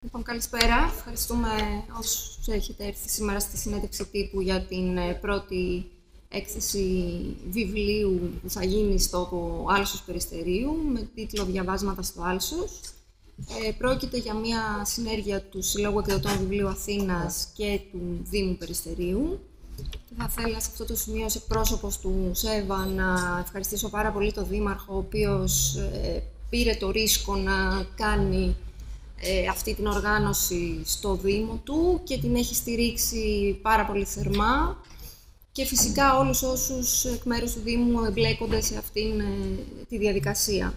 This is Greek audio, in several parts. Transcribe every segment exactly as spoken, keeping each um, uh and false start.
Λοιπόν, καλησπέρα. Ευχαριστούμε όσους έχετε έρθει σήμερα στη συνέντευξη τύπου για την πρώτη έκθεση βιβλίου που θα γίνει στο Άλσος Περιστερίου με τίτλο «Διαβάσματα στο Άλσος». Ε, πρόκειται για μια συνέργεια του Συλλόγου Εκδοτών Βιβλίου Αθήνας και του Δήμου Περιστερίου. Και θα ήθελα σε αυτό το σημείο, ως εκπρόσωπος του ΣΕΒΑ, να ευχαριστήσω πάρα πολύ τον Δήμαρχο, ο οποίος ε, πήρε το ρίσκο να κάνει ε, αυτή την οργάνωση στο Δήμο του και την έχει στηρίξει πάρα πολύ θερμά. Και φυσικά όλους όσους εκ μέρους του Δήμου εμπλέκονται σε αυτήν ε, τη διαδικασία.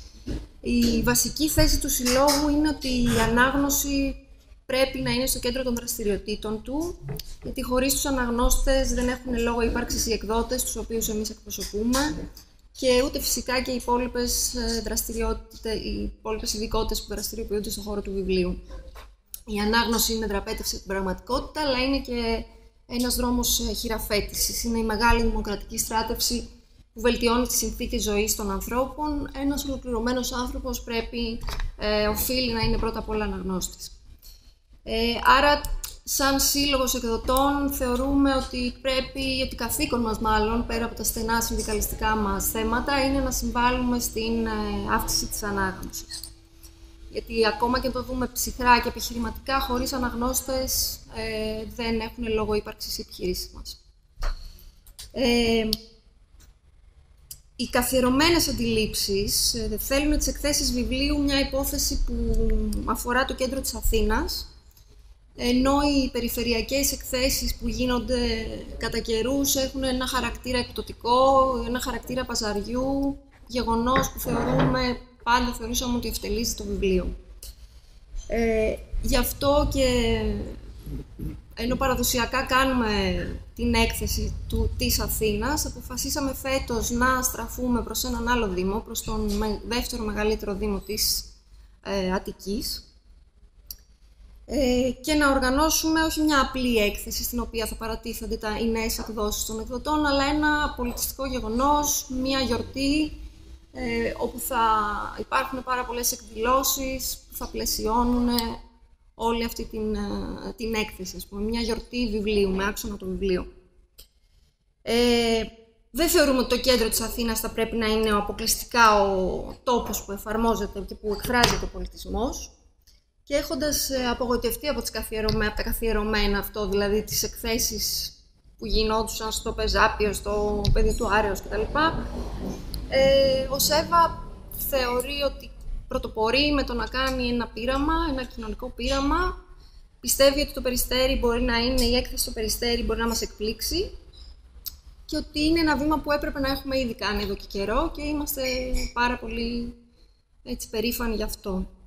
Η βασική θέση του Συλλόγου είναι ότι η ανάγνωση πρέπει να είναι στο κέντρο των δραστηριοτήτων του, γιατί χωρίς τους αναγνώστες δεν έχουν λόγο ύπαρξης οι εκδότες, τους οποίους εμείς εκπροσωπούμε, και ούτε φυσικά και οι υπόλοιπες δραστηριότητες, οι υπόλοιπες ειδικότητες που δραστηριοποιούνται στον χώρο του βιβλίου. Η ανάγνωση είναι δραπέτευση από την πραγματικότητα, αλλά είναι και ένας δρόμος χειραφέτησης. Είναι η μεγάλη δημοκρατική στράτευση που βελτιώνει τις συνθήκες ζωής των ανθρώπων. Ένας ολοκληρωμένος άνθρωπος πρέπει, ε, οφείλει να είναι πρώτα απ' όλα αναγνώστης. Ε, άρα, σαν σύλλογος εκδοτών, θεωρούμε ότι πρέπει, ότι καθήκον μας μάλλον, πέρα από τα στενά συνδικαλιστικά μας θέματα, είναι να συμβάλλουμε στην ε, αύξηση της ανάγνωσης. Γιατί ακόμα και το δούμε ψυχρά και επιχειρηματικά, χωρίς αναγνώστες ε, δεν έχουν λόγο ύπαρξης οι επιχειρήσεις μας. Ε, Οι καθιερωμένες αντιλήψεις ε, θέλουν τις εκθέσεις βιβλίου μια υπόθεση που αφορά το κέντρο της Αθήνας, ενώ οι περιφερειακές εκθέσεις που γίνονται κατά καιρούς έχουν ένα χαρακτήρα εκπτωτικό, ένα χαρακτήρα παζαριού, γεγονός που θεωρούμε, πάντα θεωρούσαμε ότι ευτελίζει το βιβλίο. Ε, γι' αυτό και ενώ παραδοσιακά κάνουμε την έκθεση του, της Αθήνας, αποφασίσαμε φέτος να στραφούμε προς έναν άλλο δήμο, προς τον με, δεύτερο μεγαλύτερο δήμο της ε, Αττικής, ε, και να οργανώσουμε όχι μια απλή έκθεση στην οποία θα παρατίθενται τα, οι νέες εκδόσεις των εκδοτών, αλλά ένα πολιτιστικό γεγονός, μια γιορτή, ε, όπου θα υπάρχουν πάρα πολλές εκδηλώσεις που θα πλαισιώνουν όλη αυτή την, την έκθεση, ας πούμε, μια γιορτή βιβλίου, με άξονα το βιβλίο. Ε, δεν θεωρούμε ότι το κέντρο της Αθήνας θα πρέπει να είναι αποκλειστικά ο τόπος που εφαρμόζεται και που εκφράζεται ο πολιτισμός. Και έχοντας απογοητευτεί από, τις από τα καθιερωμένα αυτό, δηλαδή τις εκθέσεις που γινόντουσαν στο Πεζάπιο, στο Πεδίο του Άρεως κτλ., ε, ο ΣΕΒΑ θεωρεί ότι πρωτοπορεί με το να κάνει ένα πείραμα, ένα κοινωνικό πείραμα. Πιστεύει ότι το Περιστέρι μπορεί να είναι, η έκθεση στο Περιστέρι μπορεί να μας εκπλήξει και ότι είναι ένα βήμα που έπρεπε να έχουμε ήδη κάνει εδώ και καιρό και είμαστε πάρα πολύ έτσι περήφανοι γι' αυτό.